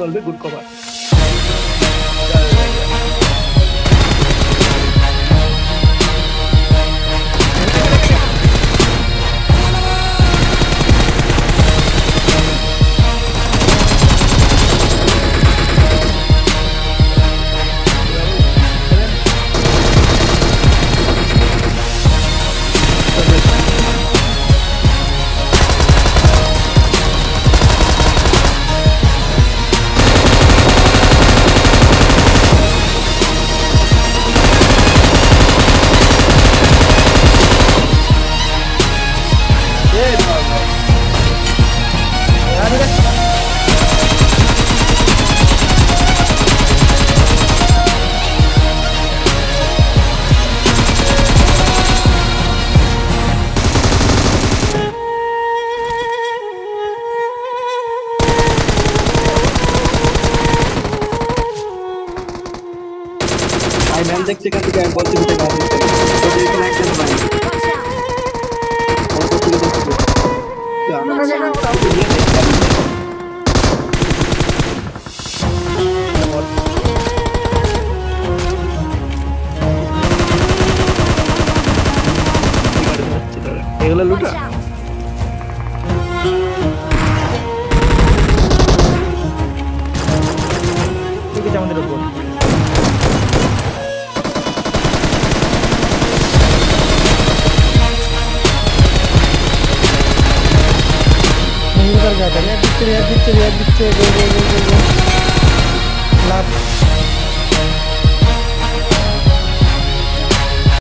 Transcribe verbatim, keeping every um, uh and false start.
চলবে, good cover. Man দেখছে এখান থেকে একবার দিতে পারবে তো এখানে একটা ভাই কত থেকে দেখতে তো আমরা যেটা তাও দিয়ে দেখতে এগুলো লুটা ঠিক আছে আমাদের উপর कर जाता है पीछे पीछे पीछे